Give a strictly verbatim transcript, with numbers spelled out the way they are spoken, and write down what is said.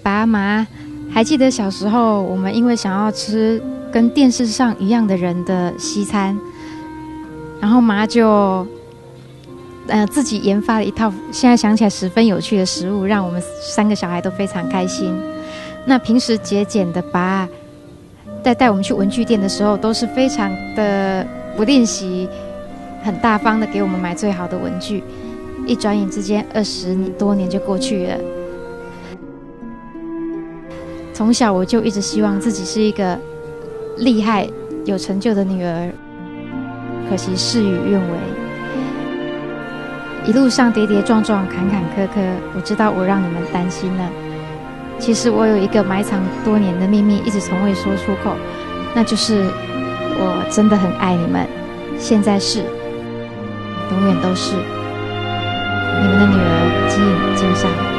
爸妈，还记得小时候我们因为想要吃跟电视上一样的人的西餐，然后妈就呃自己研发了一套现在想起来十分有趣的食物，让我们三个小孩都非常开心。那平时节俭的爸在带我们去文具店的时候都是非常的不吝惜，很大方的给我们买最好的文具。一转眼之间二十多年就过去了。从小我就一直希望自己是一个厉害有成就的女儿，可惜事与愿违。一路上跌跌撞撞坎坎坷坷，我知道我让你们担心了。其实我有一个埋藏多年的秘密，一直从未说出口，那就是我真的很爱你们，现在是，永远都是。你们的女儿基颖敬上。